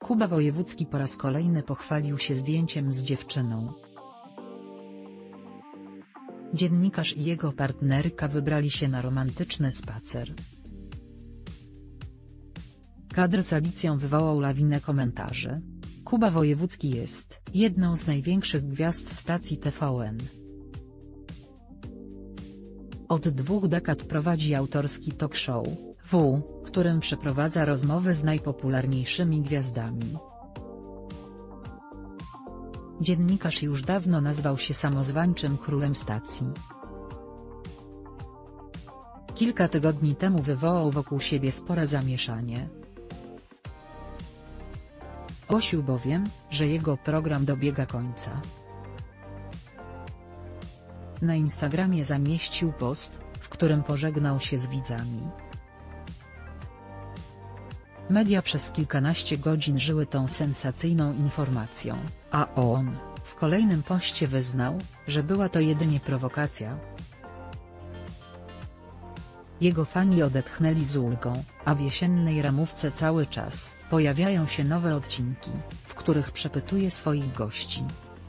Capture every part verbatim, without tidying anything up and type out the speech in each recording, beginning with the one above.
Kuba Wojewódzki po raz kolejny pochwalił się zdjęciem z dziewczyną. Dziennikarz i jego partnerka wybrali się na romantyczny spacer. Kadr z Alicją wywołał lawinę komentarzy. Kuba Wojewódzki jest jedną z największych gwiazd stacji T V N. Od dwóch dekad prowadzi autorski talk show, W, którym przeprowadza rozmowy z najpopularniejszymi gwiazdami. Dziennikarz już dawno nazwał się samozwańczym królem stacji. Kilka tygodni temu wywołał wokół siebie spore zamieszanie. Ogłosił bowiem, że jego program dobiega końca. Na Instagramie zamieścił post, w którym pożegnał się z widzami. Media przez kilkanaście godzin żyły tą sensacyjną informacją, a on, w kolejnym poście wyznał, że była to jedynie prowokacja. Jego fani odetchnęli z ulgą, a w jesiennej ramówce cały czas pojawiają się nowe odcinki, w których przepytuje swoich gości.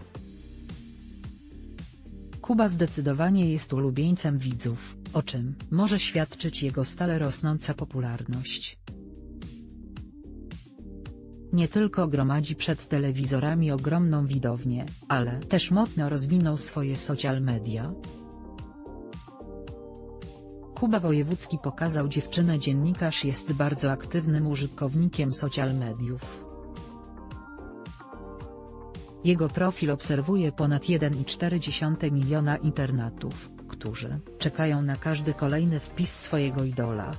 Kuba zdecydowanie jest ulubieńcem widzów, o czym może świadczyć jego stale rosnąca popularność. Nie tylko gromadzi przed telewizorami ogromną widownię, ale też mocno rozwinął swoje social media. Kuba Wojewódzki pokazał dziewczynę. Dziennikarz jest bardzo aktywnym użytkownikiem social mediów. Jego profil obserwuje ponad jeden i cztery dziesiąte miliona internautów, którzy czekają na każdy kolejny wpis swojego idola.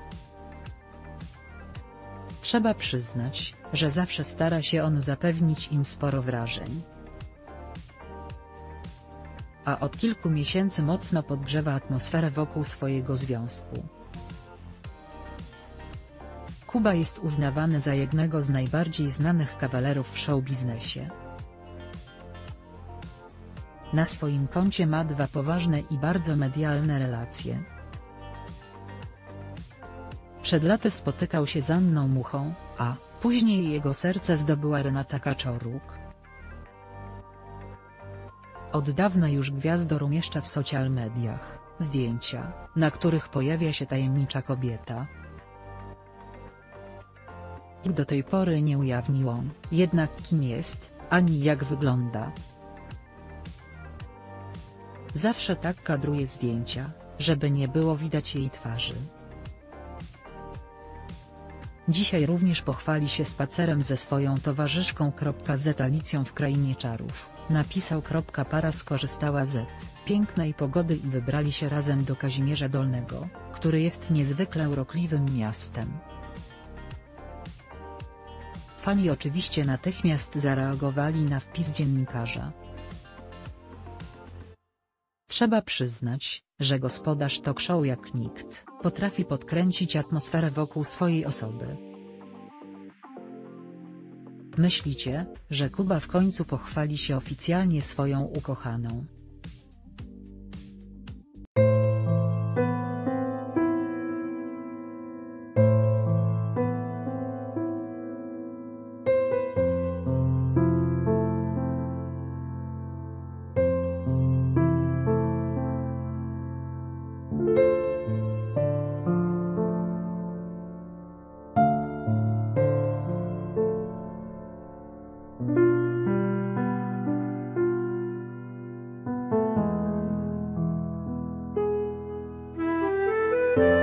Trzeba przyznać, że zawsze stara się on zapewnić im sporo wrażeń. A od kilku miesięcy mocno podgrzewa atmosferę wokół swojego związku. Kuba jest uznawany za jednego z najbardziej znanych kawalerów w showbiznesie. Na swoim koncie ma dwa poważne i bardzo medialne relacje. Przed laty spotykał się z Anną Muchą, a później jego serce zdobyła Renata Kaczoruk. Od dawna już gwiazdor umieszcza w social mediach zdjęcia, na których pojawia się tajemnicza kobieta. I do tej pory nie ujawnił on jednak, kim jest, ani jak wygląda. Zawsze tak kadruje zdjęcia, żeby nie było widać jej twarzy. Dzisiaj również pochwali się spacerem ze swoją towarzyszką. Z Alicją w Krainie Czarów, napisał. Para skorzystała z pięknej pogody i wybrali się razem do Kazimierza Dolnego, który jest niezwykle urokliwym miastem. Fani oczywiście natychmiast zareagowali na wpis dziennikarza. Trzeba przyznać, że gospodarz talk show jak nikt potrafi podkręcić atmosferę wokół swojej osoby. Myślicie, że Kuba w końcu pochwali się oficjalnie swoją ukochaną? you